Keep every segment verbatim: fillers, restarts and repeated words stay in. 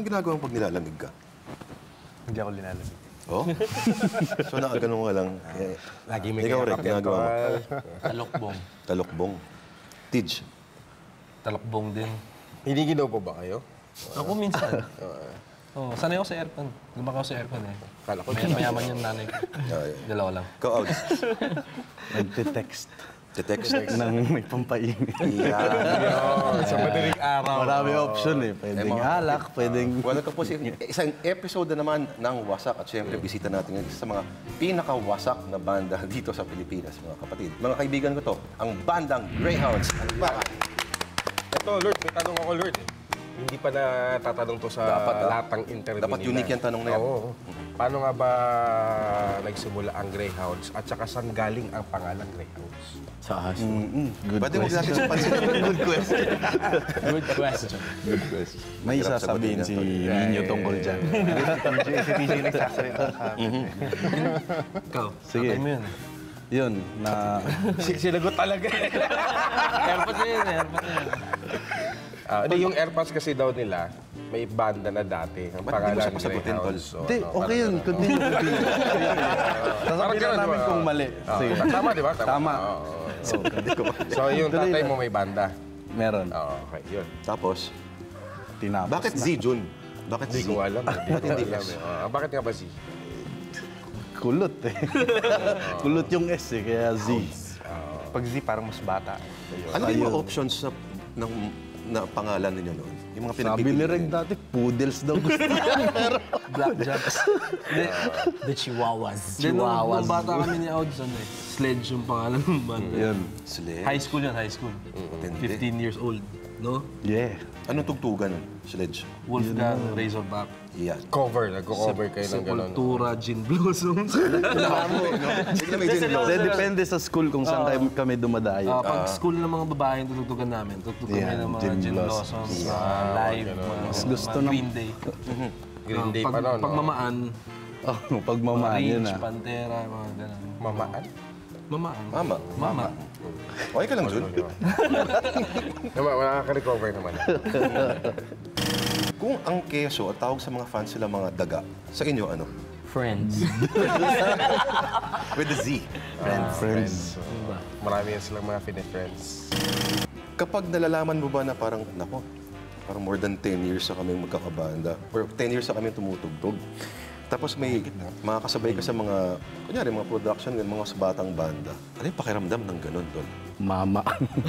ginagawa mo pag nilalamig ka? Hindi ako linalamig. Oh? So, nakaganon ka lang. Lagi may ikaw rin, ginagawa mo. Talokbong. Talokbong. Tidge. Talokbong din. Hinigilaw po ba kayo? Ako minsan. Oh, sanay ako sa aircon. Lumaki ako sa aircon eh. Kala ko. May mayaman yung nanay ko. Dalawa lang. Ikaw, out. Nagte-text. Te-text. Nang may pampainit. Yeah. Sa madaling araw. Marami option eh. Pwedeng alak, pwedeng... Welcome po si isang episode na naman ng Wasak. At syempre, bisita natin yung isa sa mga pinaka-wasak na banda dito sa Pilipinas, mga kapatid. Mga kaibigan ko to, ang bandang Greyhounds. Ano ba? Ito, Lord, may tanong ako, Lord. Eh. Hindi pa natatanong to sa Dapat, ah. lahat ng interview Dapat nila. unique yung tanong na yan. Oo. Paano nga ba nagsimula ang Greyhounds at saka saan galing ang pangalan Greyhounds? Sa ahas. Good Pwede huwag natin supansin. Good question. Good question. Good question. May Hirap sasabihin sagutin si yan, Nino tungkol dyan. Si T J nagsasalita sa amin. Ikaw, Sige. tatay mo yun eh. Yun, na... Sinagot talaga. Airpods na yun eh. Airpods na yun. Ah, hindi, yung AirPods kasi daw nila, may banda na dati. Ang Ba't di mo pangalan siya pasagutin, Tol? Greyhounds. So, Hindi, ano, okay yun. Continue, continue. Sasabihin ganun, na namin di ba? kung mali. Ah, Sige. tama, di ba? Tama. Oo. So, yung Tuloy tatay na. mo may banda. Meron. Oo, okay, yun. Tapos, Tinapos bakit na. Z, Jun? Bakit Hindi Z? ko alam. Hindi ko Hindi alam. S. eh. Ah, bakit nga ba si? Kulot eh. Kulot yung S eh, kaya Z. Pag Z, parang mas bata. Ano yung mga options na, ng, na pangalan ninyo noon? Yung mga Sabi pinagpipili ni Reg ninyo? dati, poodles daw gusto niya. Pero Blackjacks. The Chihuahuas. Then, nung, Chihuahuas. nung bata kami ni Auds, ano eh, Sledge yung pangalan ng banda. yun. Sledge. High school yun, high school. Matindi. fifteen years old. No? Yeah. Anong tugtugan nun? Sledge. Wolfgang, Razorback. Yan. Cover. Nagko-cover kayo ng gano'n. Sepultura, Gin Blossoms. Bigla may gin Kasi depende sa school kung saan kayo- kami dumadayo. Ah, pag school ng mga babae yung tutugtugan namin, tutugtog kami Yeah, ng mga Gin Gin Blossoms. Blossoms, mga live, mga, Mas mga gusto ng- Green Day. Green Day pag, pa noon. Pag mamaan, Oh, pagmamaan yun Rage, ah. Pantera, mga gano'n. Mamaan? Mamaan. Mama. Mama. Okay ka lang, Jun? Naman, makaka-recover naman. Kung ang keso at tawag sa mga fans sila mga daga, sa inyo ano? Friends. With the Z. Friends. Friends. Marami yan silang mga fine-friends. Kapag nalalaman mo ba na parang, nako, parang more than ten years na kami magkakabanda, or ten years na kami tumutugtog, tapos may mga kasabay ka sa mga, kunyari, mga production, mga sa batang banda. Ano yung pakiramdam ng ganun, Tol? Mama.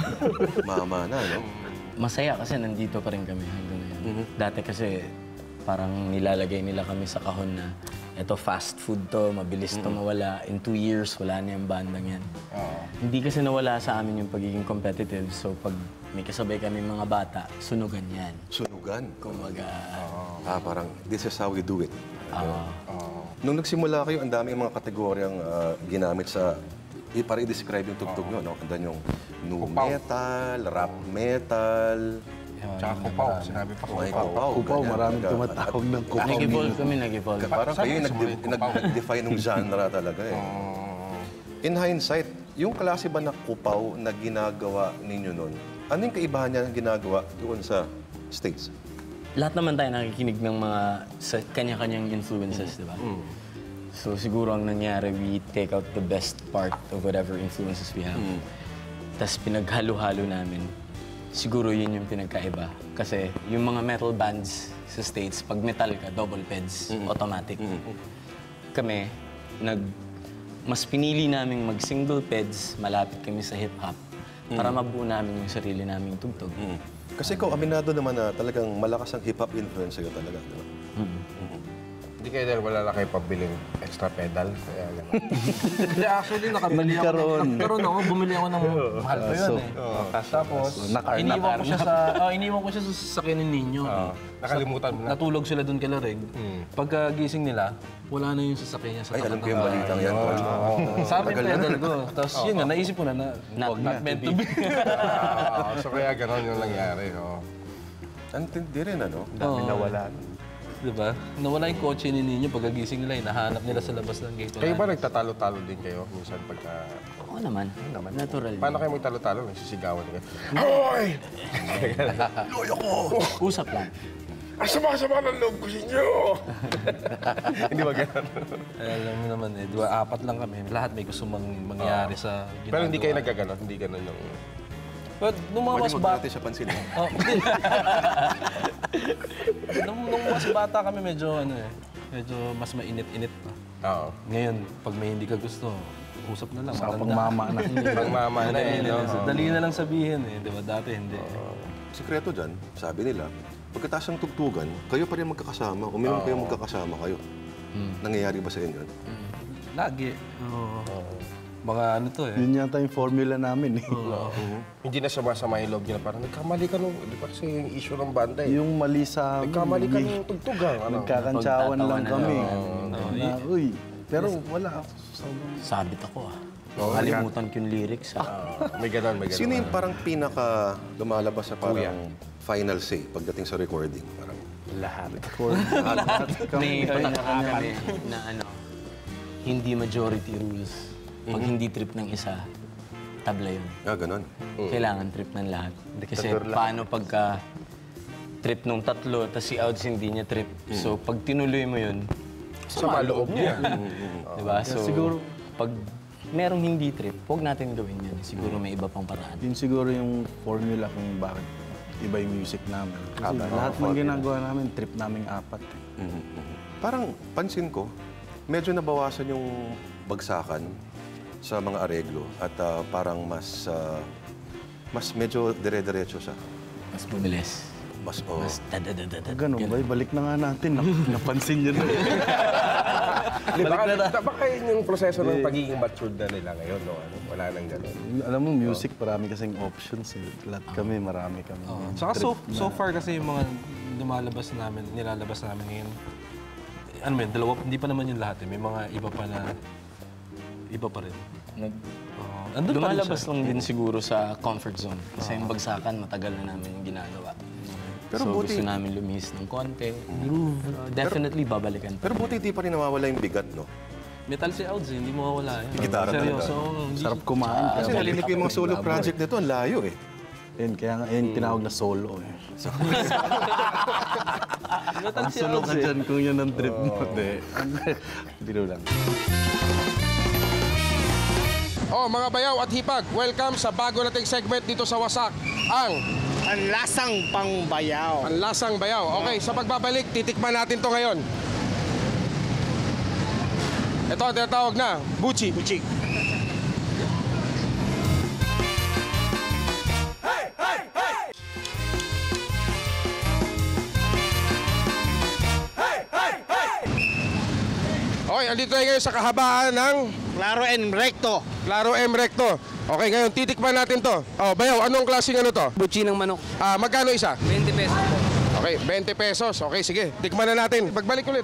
Mama na, no? Masaya kasi nandito pa rin kami hanggang ngayon. Dati kasi parang nilalagay nila kami sa kahon na eto fast food to, mabilis to mawala. In two years, wala na yung bandang yan. Hindi kasi nawala sa amin yung pagiging competitive. So pag may kasabay kami mga bata, sunugan yan. Sunugan. Kumbaga, Ah, parang, this is how we do it. ah, Nung nagsimula kayo, ang dami mga kategoryang ah, ginamit sa, i- para i-describe yung tugtog nyo, no? Andan yung nu metal, rap metal, Tsaka kupaw. Sinabi pa may kupaw. kupaw. Kupaw, ganyan. maraming Talaga. tumatawag ng kupaw. nag-evolve kami, nag-evolve. Parang Saan kayo yung nagsimula yung kupaw? nag-define ng genre talaga eh. In hindsight, yung klase ba na kupaw na ginagawa ninyo nun, ano yung kaibahan niya ng ginagawa doon sa States? Lahat naman tayo nakikinig ng mga sa kanya-kanyang influences, di ba? So siguro ang nangyari, we take out the best part of whatever influences we have. Tapos pinaghalo-halo namin. Siguro yun yung pinagkaiba. Kasi yung mga metal bands sa States, pag metal ka, double peds, automatic. Kami, nag, mas pinili naming mag-single peds, malapit kami sa hip-hop, para mabuo namin yung sarili naming tugtog. Kasi ikaw, aminado naman na talagang malakas ang hip-hop influence sa'yo talaga, di ba? Hindi kayo dahil wala na kayo pabiling extra pedal. Kaya gano'n. Hindi, actually, nakabili ako. Nagkaroon. Nagkaroon ako, bumili ako ng mahal pa yun eh. Tapos, Nakar- iniwan ko siya sa, oh, iniwan ko siya sa sasakyan ng ninyo. Nakalimutan mo na. Natulog sila doon kila Reg. Pagkagising nila, wala na yung sasakyan niya sa Ay, alam tapat ko ng yung bahay. balitang yan, Tol. Sa amin pedal ko. Tapos yun nga, naisip ko na na Not not meant to be. Ah, so kaya gano'n yung nangyari. Oh. Ang tindi rin, ano? Dami nawala. Diba? Nawala yung kotse ni ninyo, pagkagising nila, hinahanap nila sa labas ng gate. Kayo ba nagtatalo-talo din kayo minsan pagka... Oo naman, natural. Paano kayo magtalo-talo? Nagsisigawan kayo. Hoy! Usap lang. ang sama-sama ng loob ko sa inyo. Hindi ba ganun? Eh, alam mo naman eh, di ba, apat lang kami. Lahat may gusto mang mangyari sa ginagawa. Pero hindi kayo nagkaganon, hindi ganun yung... But nung mga Pwede mas mo bata... natin siya pansin. Oh, hindi. nung, nung mas bata kami, medyo ano eh, medyo mas mainit-init pa. Oo. Ngayon, pag may hindi ka gusto, usap na lang. Sa matanda. pagmama na. Pang mama na eh, no? So, dali na lang sabihin eh, di ba? Dati hindi. Sikreto dyan, sabi nila, pagkatapos ng tugtugan, kayo pa rin magkakasama. Uminom kayo magkakasama kayo. Nangyayari ba sa inyo? Lagi. Oo. Mga ano to eh. Yun yata yung formula namin eh. Hindi na sumasama yung loob niya na parang nagkamali ka nung... Di ba kasi yung issue ng banda eh. Yung mali sa amin. Nagkamali ka hindi- nung tugtugan. Ano? Nagkakantsawan lang Pagtatawanan kami. lang. Na, uy, pero wala. Sobrang- Sabit ako ah. Kalimutan ko yung lyrics ah. Ah, may ganon, may ganon. Sino yung parang pinaka lumalabas sa parang final say pagdating sa recording? Parang, Lahat. May patak kami na ano, hindi majority rules. Pag hindi trip ng isa, tabla yun. ah, ganon. Kailangan trip ng lahat. Kasi paano pagka trip nung tatlo, tapos si Ouds hindi niya trip. So pag tinuloy mo yun, Sama loob niya. diba? So siguro- pag merong hindi trip, huwag natin gawin yan. Siguro may iba pang paraan. Yun siguro yung formula kung bakit iba yung music namin. Kasi lahat ng ginagawa namin, trip naming apat. eh. Parang pansin ko, medyo nabawasan yung bagsakan sa mga areglo at ah, parang mas ah, mas medyo dire-diretso siya. Mas mabilis. Mas, oh, Mas dadadadadad. Ganun ba? Balik na nga natin. Nap- Napansin nyo na. Di ba? Baka yun yung proseso ng pagiging matured na nila ngayon, no? Ano? Wala nang ganon. Alam mo, music, marami kasing options. Eh. Lahat kami, marami kami. Tsaka so, so far kasi yung mga lumalabas namin, nilalabas namin ngayon, ano mo yun, dalawa, hindi pa naman yung lahat eh. May mga iba pa na, iba pa rin. Nag, Oo. Andun pa rin lumalabas siya. lang din siguro sa comfort zone. Kasi yung bagsakan, matagal na namin yung ginagawa. Pero so buti- gusto namin lumihis ng konti. Groove. Uh, definitely babalikan. pero buti di pa rin nawawala yung bigat, no? Metal si Ouds eh, hindi mo mawala eh. Gitara talaga. Seryoso. hindi- Sarap kumain. Kasi Kaya, nalinig ko yung mga solo project nito, ang layo eh. yun, kaya nga, yun tinawag na solo. Eh. Metal si Solo Ouds ka eh. dyan kung yun ang trip mo. Hindi. Biro lang. Oh, mga bayaw at hipag, welcome sa bago nating segment dito sa Wasak. Ang Ang lasang pangbayaw. Ang Lasang Bayaw. Okay, sa pagbabalik, titikman natin to ngayon. Ito ang tinatawag na Buchi. Buchik. Okay, andito tayo ngayon sa kahabaan ng Claro and recto. Claro M Recto. Okay, ngayon titikman natin to. Oh, Bayaw, anong klaseng ano to? Butchi ng manok. Ah, magkano isa? twenty pesos po. Okay, twenty pesos. Okay, sige. Tikman na natin. Pagbalik ulit.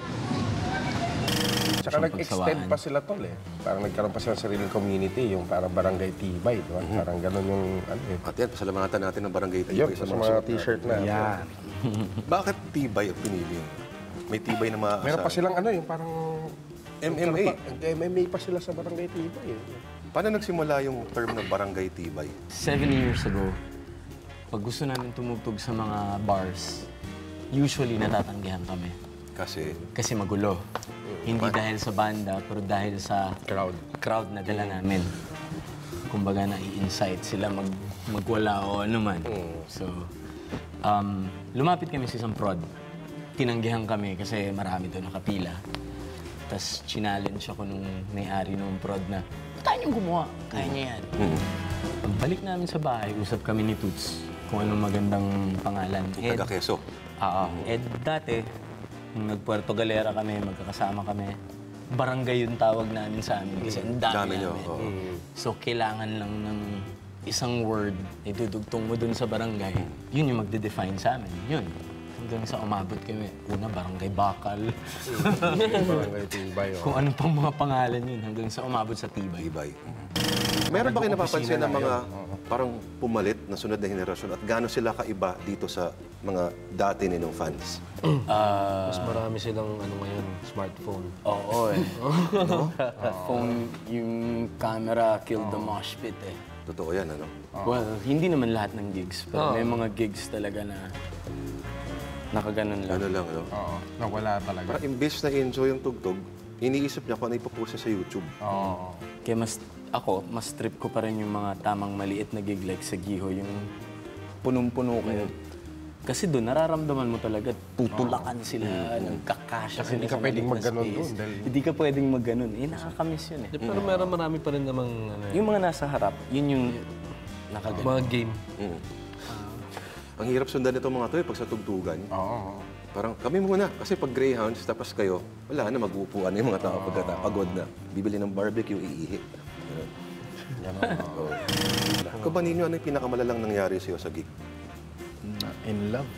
Tsaka Siyang nag-extend pagsawaan. pa sila tol eh. Parang nagkaroon pa sila ng sariling community, yung parang barangay tibay, di ba? Parang ganun yung ano eh. At yan, pasalamatan natin ng barangay Ayun, tibay sa sa mga mga t-shirt na. Yan. Bakit tibay ang pinili? May tibay na maaasahan. Meron pa silang ano, yung parang... M M A. M M A pa sila sa barangay tibay eh. Paano nagsimula yung term na barangay tibay? Seven years ago, pag gusto namin tumugtog sa mga bars, usually natatanggihan kami. Kasi Kasi magulo. Hindi dahil sa banda, pero dahil sa Crowd. crowd na dala namin. Kumbaga na-i-incite sila mag magwala o ano man. So, um, lumapit kami sa isang prod. Tinanggihan kami kasi marami doon nakapila. Tapos challenge ako nung may-ari nung prod na, tayo niyong gumawa, kaya niya yan. Pagbalik namin sa bahay, usap kami ni Toots kung anong magandang pangalan. Ed, taga-Quezon. Oo. Ed, dati, nung nag-Puerto Galera kami, magkakasama kami, barangay yung tawag namin sa amin kasi ang dami Dami niyo, namin. oo. So, kailangan lang ng isang word, idudugtong mo dun sa barangay, yun yung magde-define sa amin. Yun. Hanggang sa umabot kami, una, barangay Bakal. Barangay tibay. Oh. Kung ano pang mga pangalan yun, hanggang sa umabot sa Tibay. Tibay. Meron ba kayo napapansin na mga parang pumalit na sunod na henerasyon at gaano sila kaiba dito sa mga dati ninyong fans? Ah, Mas marami silang ano ngayon, smartphone. oo eh. no? Phone, yung camera killed the mosh pit eh. Totoo yan, ano? Well, hindi naman lahat ng gigs, pero may mga gigs talaga na Nakaganon lang. Ano lang, no? Oo, nawala talaga. Para imbes na enjoy yung tugtog, iniisip niya kung ano ipopost sa YouTube. Oo. Kaya mas, ako, mas trip ko pa rin yung mga tamang maliit na gig like sa Giho, yung punong-puno kayo. Kasi doon, nararamdaman mo talaga, tutulakan sila, nagkakasya Kasi sila hindi ka sa pwedeng maliit na magganon space. doon dahil- Hindi ka pwedeng magganon. Eh, nakakamiss yun eh. Eh, pero meron marami pa rin namang ano, eh, Yung mga nasa harap, yun yung nakaganon. mga game. Mm. Ang hirap sundan itong mga to eh, pag sa tugtugan. Oo. Parang kami muna, kasi pag Greyhounds, tapos kayo, wala na, mag-uupuan na yung mga tao pagkatapagod na. Bibili ng barbecue, iihi. Ganun. Yan Oo. Ikaw ba ninyo, ano yung pinakamalalang nangyari sa'yo sa gig? Na in love.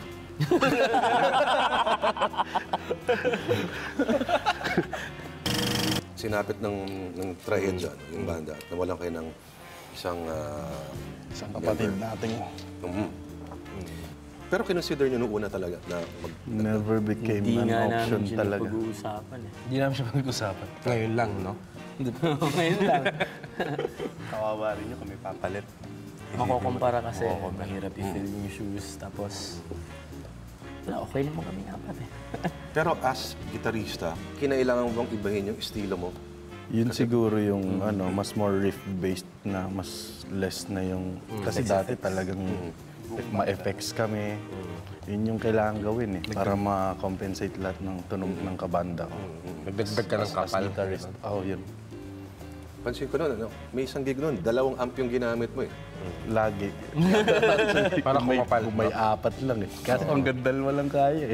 Sinapit ng, ng trahedya, no, yung banda, at nawalan kayo ng isang... ah, Isang kapatid natin. mhm. Pero kinonsider nyo noong una talaga na mag... Never became Hindi an nga option namin siya talaga. pag-uusapan eh. Hindi namin siya pag-usapan. Ngayon lang, no? Ngayon lang. Kawawa rin nyo kami papalit. Makukumpara kasi, mahirap i-fill yung shoes. Tapos, wala, okay naman kami apat eh. Pero as gitarista, kinailangan mo bang ibahin yung estilo mo? Yun siguro yung ano, mas more riff-based na, mas less na yung... Kasi dati talagang ma-effects kami. Yun yung kailangan gawin eh, para ma-compensate lahat ng tunog ng kabanda ko. Nagdagdag ka ng As kapal. guitarist. Oh, yun. Pansin ko noon, ano, may isang gig noon, dalawang amp yung ginamit mo eh. Lagi. Para Kung may, kumapal. kung may apat lang eh. Kasi hanggang dalawa lang kaya eh.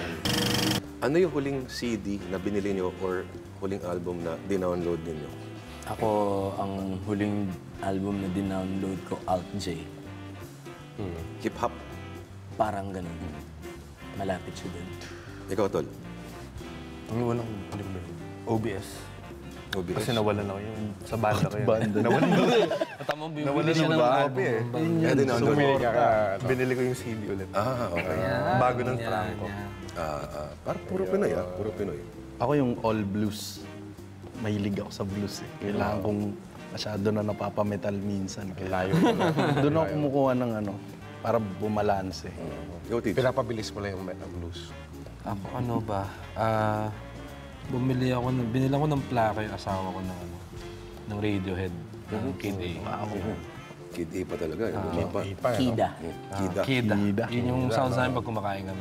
Ano yung huling C D na binili nyo or huling album na dinownload ninyo? Ako, ang huling album na din-download ko, Alt J. Hip-hop. Parang ganun. Malapit siya dun. Ikaw, Tol. Ang unang O B S. O B S. Kasi nawalan ako yun. Sa banda ko yun. Banda. Nawalan ko. Tamang Nawalan bibili siya yung ng bahay album. eh. Kaya dinownload mo. Bumili ka ka. Binili ko yung C D ulit. Ah, okay. Bago ng Franco. Ah, ah, parang puro Pinoy ah, puro Pinoy. Ako yung all blues. Mahilig ako sa blues eh. Kailangan kong masyado na napapametal minsan. Kaya doon ako kumukuha ng ano, para bumalanse. Ikaw, Tits. Pinapabilis mo lang yung metal blues. Ako ano ba? Ah, bumili ako, ng, binili ako ng plaka yung asawa ko ng ano, ng Radiohead, ng Kid A. Kid A pa talaga. Yung uh, pa. Ipa, no? Kida. Mm, Kida. Kida. Kida. Yun yung sounds namin pag kumakain kami.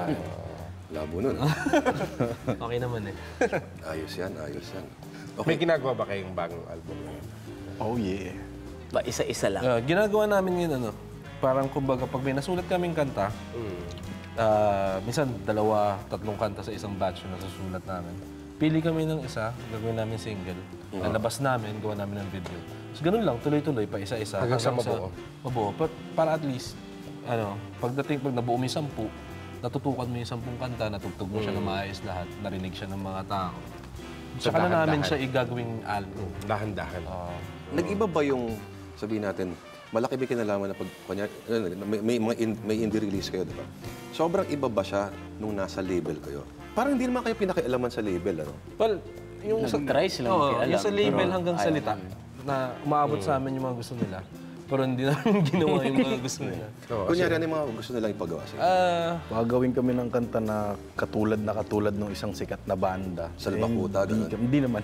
Labo nun. ah. Okay naman eh. Ayos yan, ayos yan. May ginagawa ba kayong bagong album ngayon? Oh yeah. Ba, isa-isa lang. Ah, ginagawa namin yun ano, parang kumbaga pag may nasulat kaming kanta, ah, minsan dalawa, tatlong kanta sa isang batch na nasusulat namin. Pili kami ng isa, gagawin namin single. Lalabas namin, gawa namin ng video. So ganun lang, tuloy-tuloy pa isa-isa. Hanggang sa mabuo. Mabuo. Pa- para at least, ano, pagdating, pag nabuo mo yung sampu, natutukan mo yung sampung kanta, natugtog mo siya na maayos lahat, narinig siya ng mga tao. Saka na namin dahan-dahan. siya igagawing album. Dahan-dahan. Nag-iba ba yung, sabihin natin, malaki ba kinalaman na pag, kanya, may, may, mga in, may indie release kayo, di ba? Sobrang iba ba siya nung nasa label kayo? Parang hindi naman kayo pinakialaman sa label, ano? Well, yung sa, Nag-try silang Oo, makialam, yung sa label pero hanggang ayaw salita na umaabot sa amin yung mga gusto nila. Pero hindi namin ginawa yung mga gusto nila. Kunyari, ano yung mga gusto nilang ipagawa sa'yo? Ah, Gagawin kami ng kanta na katulad na katulad ng isang sikat na banda. Salbakuta, Eh, Hindi, ganun. hindi naman.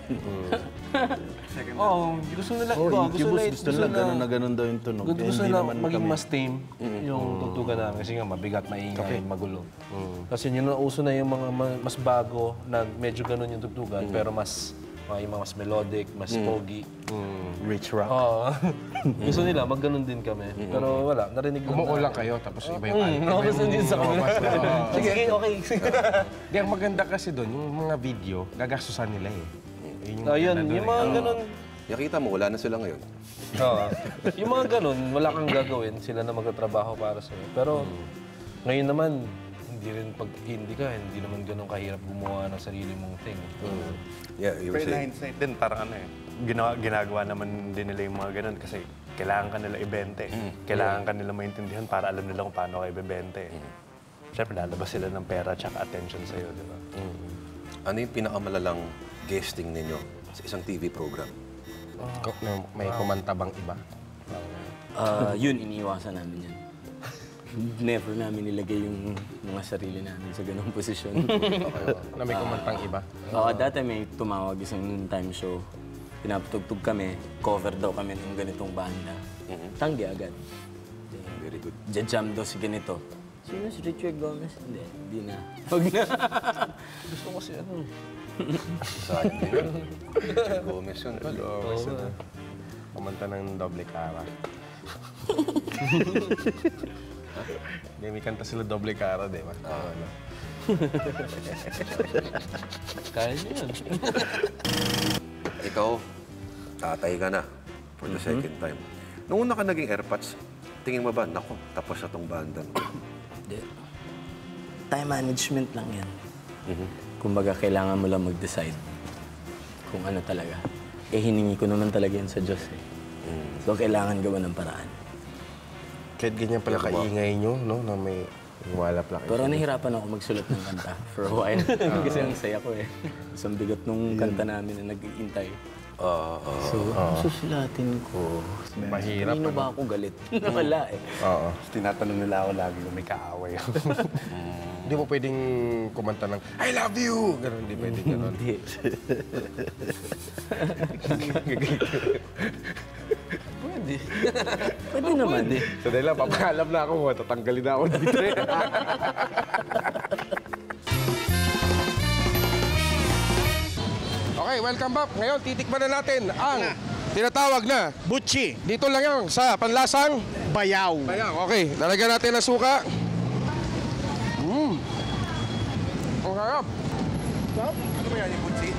Oo, gusto nila Oh, iba. Gusto Incubus, nila, gusto nila ganun na ganun daw yung tunog. Gusto, Eh, gusto hindi nila naman maging kami. mas tame yung tugtugan namin. Kasi nga mabigat, maingay, magulo. Kasi yun na uso na yung mga ma- mas bago na medyo ganun yung tugtugan, pero mas mga yung mga mas melodic, mas pogi. Rich rock. Oo. gusto nila, mag ganun din kami. Pero wala, narinig lang Umuo namin. lang kayo, tapos iba yung album. Mm, gusto din sa kanila. Sige, okay. Di, ang maganda kasi doon, yung mga video, gagastusan nila eh. Yun yung Ayun, maganda yung doon mga eh. ganun. Nakita mo, wala na sila ngayon. Oo. yung mga ganun, wala kang gagawin. Sila na magtatrabaho para sa'yo. Pero ngayon naman, hindi rin pag hindi ka, hindi naman ganun kahirap gumawa ng sarili mong thing. Yeah, you were Pero in saying. hindsight din, parang ano eh. Ginawa, ginagawa naman din nila yung mga ganun kasi kailangan ka nila ibente. Kailangan ka nila maintindihan para alam nila kung paano ka ibebente. Siyempre, lalabas sila ng pera at attention sa'yo, di ba? Ano yung pinakamalalang guesting ninyo sa isang T V program? Ko- na- May kumanta bang iba? Ah, yun, iniiwasan namin yan. never namin nilagay yung mga sarili namin sa ganong posisyon. Na may kumantang iba. Oo, dati may tumawag isang noontime show. Pinapatugtog kami, cover daw kami ng ganitong banda. Tanggi agad. Very good. Jajam daw si ganito. Sino si Richard Gomez? Hindi, hindi na. Huwag na. Gusto ko si ano. Sayang din yun. Richard Gomez yun. tol. Oo, kasi na. Kumanta ng doble cara. Hindi, may kanta sila doble cara, di ba? Oo, ano. Kaya niyo yun. Ikaw, tatay ka na for the second time. Nung una ka naging airpods, tingin mo ba, nako, tapos na tong banda mo? Hindi. Time management lang yan. Kumbaga, kailangan mo lang mag-decide kung ano talaga. Eh, hiningi ko naman talaga yan sa Diyos eh. So, kailangan gawa ng paraan. Kahit ganyan pala kaingay nyo, no? Na may wala pala kayo. Pero nahirapan ako magsulat ng kanta for a while. Kasi ang saya ko eh. Isang bigat nung kanta namin na nag-iintay. Oo, oo. So, ano susulatin ko? Mahirap, Kanino ba ako galit? Wala eh. Oo. Tapos tinatanong nila ako lagi kung may kaaway ako. Hindi mo pwedeng kumanta ng, I love you! Ganun, hindi pwede ganun. Hindi. Pwede. Pwede naman. So dahil lang, papakalam na ako, tatanggalin na ako dito. Okay, welcome back. Ngayon, titikman na natin ang tinatawag na Butchi. dito lang yan sa panlasang Bayaw. bayaw. Okay, lalagyan natin ng suka. Mmm. Ang harap. Ano ba yan yung butsi?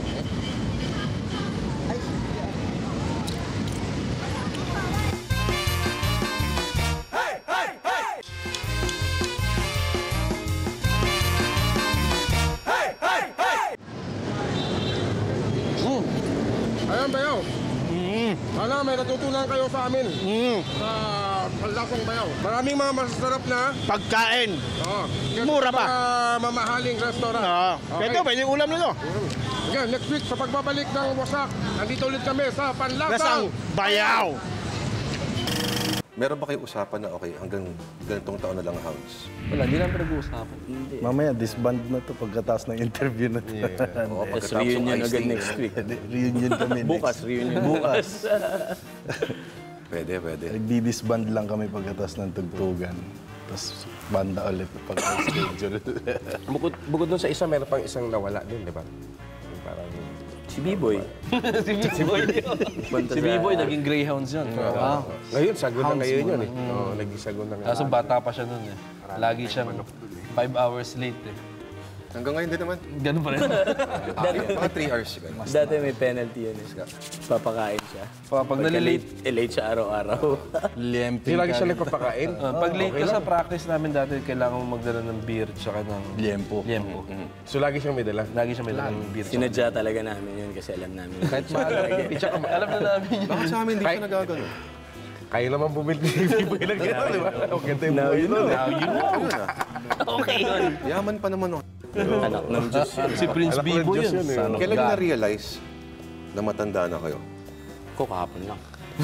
Mm. Ayan, bayaw. Sana may natutunan kayo sa amin sa panlasang bayaw. Maraming mga masasarap na Pagkain. oh, Mura ba? Mga mamahaling restaurant. Oo. Pwede, pwede yung ulam nito. Again, next week sa pagbabalik ng Wasak, nandito ulit kami sa Panlasang Lasang Bayaw. Meron ba kayong usapan na okay, hanggang ganitong taon na lang Hounds? Wala, hindi namin pinag-uusapan. Mamaya, disband na to pagkatapos ng interview na to. Oo, Tapos pagkatapos ng reunion ice agad tea. next week. Reunion kami next. Bukas, reunion. Bukas. Pwede, pwede. Nagdi-disband lang kami pagkatapos ng tugtugan. Tapos banda ulit pag-schedule. Bukod, bukod doon sa isa, meron pang isang nawala din, di ba? Yung parang... Si B-Boy. si B-Boy. Banta si sa- B-Boy, naging Greyhounds yun. Ah. Ngayon, sagon na ngayon yun eh. Oo, naging sagon na ngayon. Kaso bata pa siya nun eh. Lagi siyang five hours late eh. Hanggang ngayon din naman. Ganun pa rin. Mga three hours. Ganun. Dati may penalty yun eh. Papakain siya. Pag, pag nalilate, Eh, late siya araw-araw. Liemping Hindi lagi siya nagpapakain. uh, pag late ka sa practice namin dati, kailangan mo magdala ng beer tsaka ng Liempo. liempo. So, lagi siyang may dala. Lagi siya may dala ng beer. Sinadya talaga namin yun kasi alam namin. Kahit maalam, alam na namin yun. Bakit sa amin hindi siya nagagano? Kaya naman bumili ni Biboy ng gano'n, di ba? Ang ganda yung buhay nun. Now you know. Okay yun. Yaman pa naman. Oh. Anak ng Diyos yun. Si Prince Anak ko ng Bibo Diyos yun. yun eh. Son of Kailan God. na-realize na matanda na kayo? Ko kahapon lang.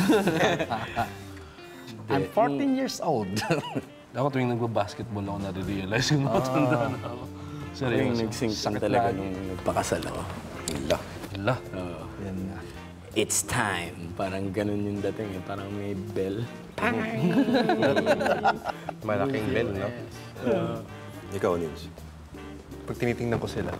I'm fourteen years old. Ako tuwing nagbabasketball ako nare-realize ko na matanda na ako. Yung Seryoso. nagsingsing Sakit talaga lagi. nung nagpakasal ako. Wala. Wala. Oo. Yan na. It's time. Parang ganun yung dating eh. Parang may bell. Malaking bell, no? Ikaw, Nils. Pag tinitingnan ko sila,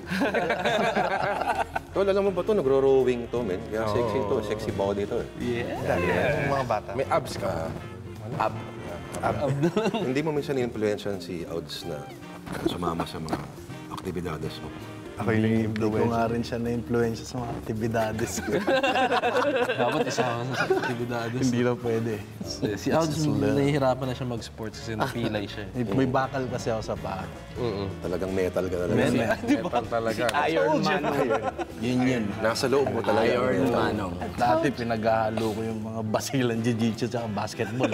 Tol, alam mo ba to? Nagro-rowing to, men. Kaya sexy to. Sexy body to. Eh. yung mga bata. May abs ka. Ab. Hindi mo minsan in-influensyan si Ouds na sumama sa mga aktibidades mo. Ako yung Hindi nag-influence. ko nga rin siya na-influensya sa mga aktibidades ko. Dapat isama na sa aktibidades. Hindi na pwede. Si Alds, nahihirapan na siya mag-sports kasi napilay siya. eh. May bakal kasi ako sa paa. Talagang metal ka talaga. Metal talaga. Iron Man. Yun yun. Nasa loob mo talaga. Iron Manong. Dati pinaghahalo ko yung mga basilan jiu-jitsu at basketball.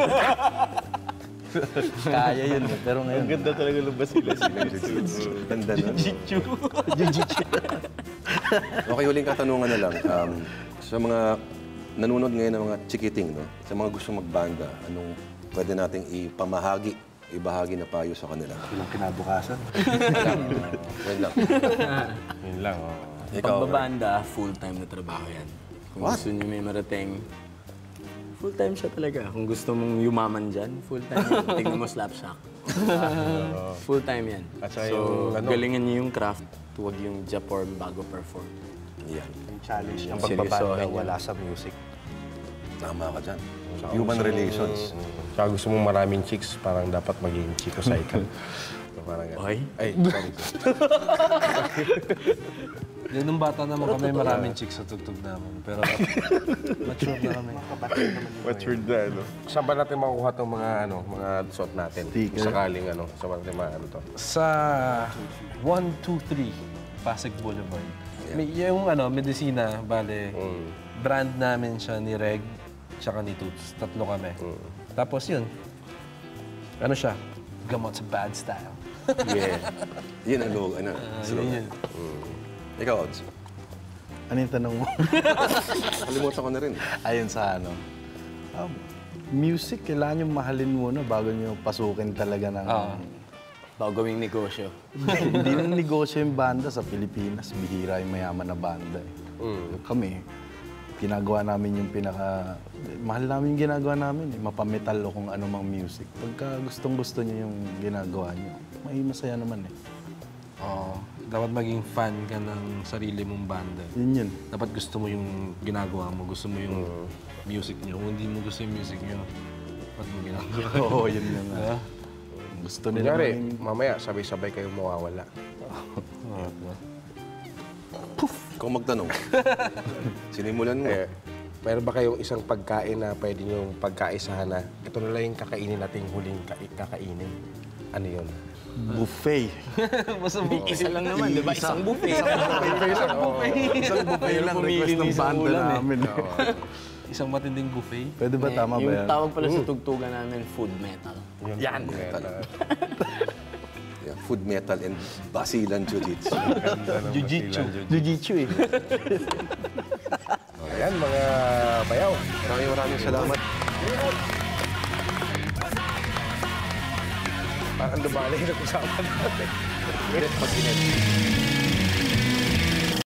Kaya yun eh. Pero ngayon, Ganda talaga lumabas sila. Ganda na. Okay, huling katanungan na lang. Um, sa mga nanonood ngayon ng mga chikiting, no? Sa mga gusto magbanda, anong pwede nating ipamahagi ibahagi na payo sa kanila. Ilang kinabukasan. Yan lang. Yun lang, oh. Ikaw, Pagbabanda, full-time na trabaho yan. Kung gusto niyo may marating, full-time siya talaga. Kung gusto mong yumaman dyan, full-time yan. Tingnan mo Slapshot. Full-time yan. At saka So, yung ano- galingan niyo yung craft, huwag yung Japorm bago perform. yan. Challenge ang Seryosohin pagbabanda yan. wala sa music. Tama ka dyan. Human relations. Tsaka gusto mong maraming chicks, parang dapat maging chico cycle. So, parang gano'n. Okay? Ay, sorry. Yan, nung bata naman kami, maraming chicks sa tugtog namin. Pero mature na kami. Matured na, ano? Saan ba natin makukuha itong mga, ano, mga suot natin? Sticker. Sakaling, ano, sa mga ano to. Sa one two three Pasig Boulevard. May, yung ano, medisina, bale, brand namin siya ni Reg, tsaka ni Toots. Tatlo kami. Tapos yun, ano siya? Gamot sa bad style. Yeah. Yun ang loob, ano, slogan. Ikaw, Odds. Ano yung tanong mo? Kalimutan ko na rin. Ayun sa ano. Um, music, kailangan yung mahalin muna bago nyo pasukin talaga ng... Oo. Bago gawing negosyo. Hindi na negosyo yung banda sa Pilipinas. Bihira yung mayaman na banda. Eh. Kami, ginagawa namin yung pinaka... Mahal namin yung ginagawa namin. Eh. Mapametal o kung ano mang music. Pagka gustong-gusto nyo yung ginagawa nyo, may masaya naman eh. Oo. Dapat maging fan ka ng sarili mong banda. Yun yun. Dapat gusto mo yung ginagawa mo, gusto mo yung music niyo. Kung hindi mo gusto yung music niyo, dapat mo ginagawa. Oo, yun yun. nga. Gusto nila Kunyari, maging... mamaya, sabay-sabay kayong mawawala. Kung magtanong, sinimulan mo. Eh, meron ba kayong isang pagkain na pwede niyong pagkaisahan na ito na lang yung kakainin nating huling ka kakainin? Ano yun? Buffet. Isa lang naman, di ba? Isang buffet. Isang buffet lang request ng banda namin. Isang matinding buffet. Pwede ba tama ba Yung yan? tawag pala sa tugtugan namin, food metal. Yan. Metal. Yeah, food metal and basilan jiu-jitsu. Jiu-jitsu. Jiu-jitsu eh. Ayan, mga bayaw. Maraming maraming salamat. Parang dumali na usapan natin. Pag-init.